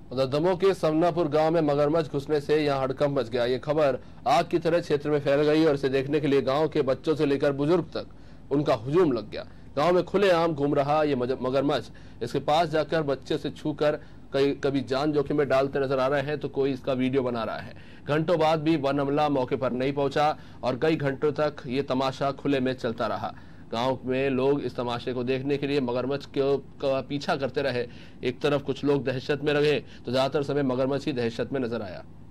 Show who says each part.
Speaker 1: उधर दमोह के समनापुर गांव में मगरमच्छ घुसने से यहां हड़कंप मच गया। ये खबर आग की तरह क्षेत्र में फैल गई और इसे देखने के लिए गांव के बच्चों से लेकर बुजुर्ग तक उनका हुजूम लग गया। गांव में खुलेआम घूम रहा ये मगरमच्छ इसके पास जाकर बच्चे से छूकर कभी जान जोखिम में डालते नजर आ रहे हैं तो कोई इसका वीडियो बना रहा है। घंटों बाद भी वन अमला मौके पर नहीं पहुंचा और कई घंटों तक ये तमाशा खुले में चलता रहा। गांव में लोग इस तमाशे को देखने के लिए मगरमच्छ का पीछा करते रहे। एक तरफ कुछ लोग दहशत में रहे तो ज्यादातर समय मगरमच्छ ही दहशत में नजर आया।